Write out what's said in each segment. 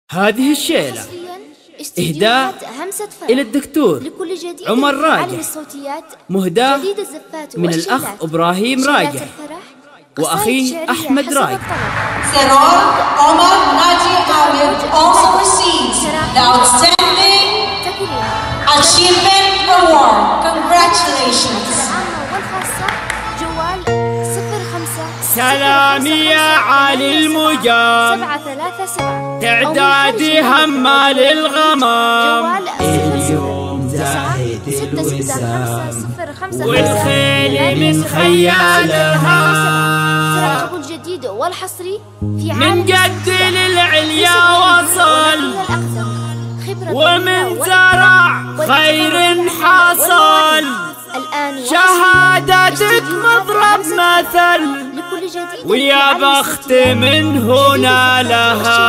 هذه الشيلة إهداء إلى الدكتور عمر راجح، مهداة من الأخ إبراهيم راجح وأخيه أحمد راجح. Serol Omar Naji Awad also receives the Outstanding Achievement Award. Congratulations. سلامي يا علي المجاب، تعدادي همال الغمام، اليوم زاهد الوسام والخيل من خيالها، قبول جديد والحصري في من جد للعليا وصل ومن زرع خير حصل، شهادتك مضرب مثل ويا بخت من هنا لها.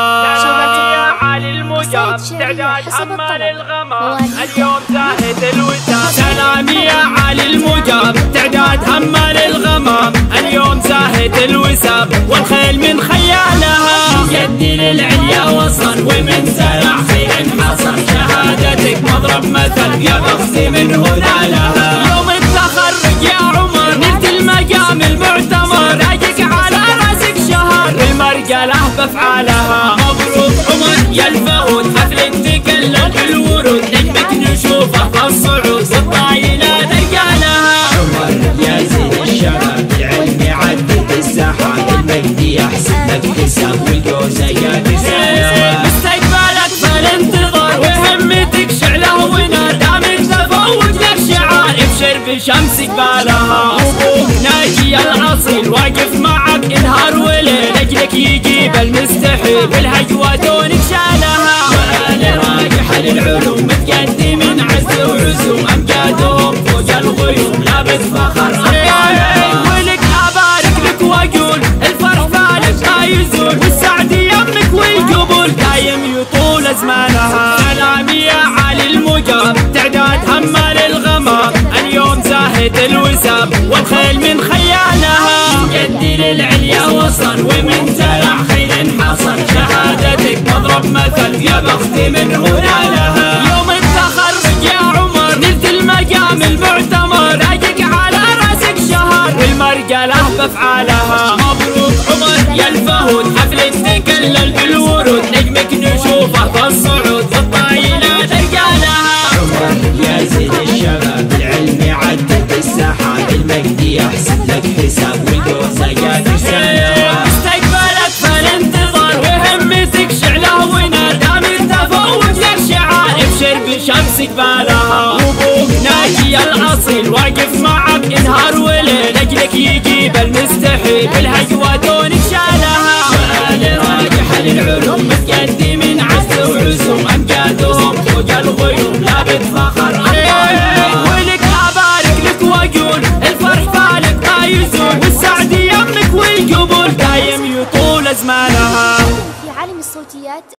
يا علي المجاب، تعداد حمال الغمام، اليوم زاهد الوسام. سلامي يا علي المجاب، تعداد حمال الغمام، اليوم زاهد الوسام والخيل من خيالها، يدي للعليا وصل ومن زرع خير حصل، شهادتك مضرب مثل يا بخت من هنا لها. يوم التخرج يا عمر نلت المقام المعتمر، راجق على راسك شهر المرجله بافعالها. مبروك عمر يا الفهود، حفلة تكلل بالورود، نجمك نشوفه في الصعود والطايله رجالها. عمر يا زين الشباب، العلم يعدد السحاب، المجدي يحسب لك حساب والجوزه يا نساء. مستقبلك فالانتظار وهمتك شعله ونار، دام تفوق لك شعار ابشر بشمس قبالها. ابوك ناجي الاصيل واقف معك انهار وليل، اجلك يجيب المستحيل بالهجوه دونك شالها. وآل راجح للعلوم متقدم عز وعزوم، امجادهم فوق الغيوم لابس فخر ابطالها. ولك ابارك لك واقول الفرح فالك ما يزول، والسعد يمك والقبول دايم يطول ازمانها. سلامي يا علي المجاب، تعداد همال الغمام، اليوم زاهد الوسام والخيل من خيالها، يدي للعليا وصل ومن زرع خير حصل، شهادتك مضرب مثل يا بخت من هنا لها. يوم التخرج يا عمر نلت المقام المعتمر، راجق على راسك شهر المرجله بافعالها. مبروك عمر يا الفهود، حفلة تكلل بالورود، نجمك نشوفه في الصعود والطايله رجالها. عمر يا زين الشباب، العلم يعدد السحاب، المجدي يحسب لك حساب والجوزه يا نساء. مستقبلك فالانتظار وهمتك شعله ونار، دام تفوق لك شعار ابشر بشمس قبالها. ابوك ناجي الاصيل واقف معك انهار وليل، اجلك يجيب المستحيل بالهجوه دونك شالها. وآل راجح للعلوم متقدم عز وعزوم، امجادهم فوق الغيوم لابد فخر ابطالها. ولك ابارك لك واقول الفرح فالك ما يزول، والسعد يمك والقبول دايم يطول ازمانها. في عالم الصوتيات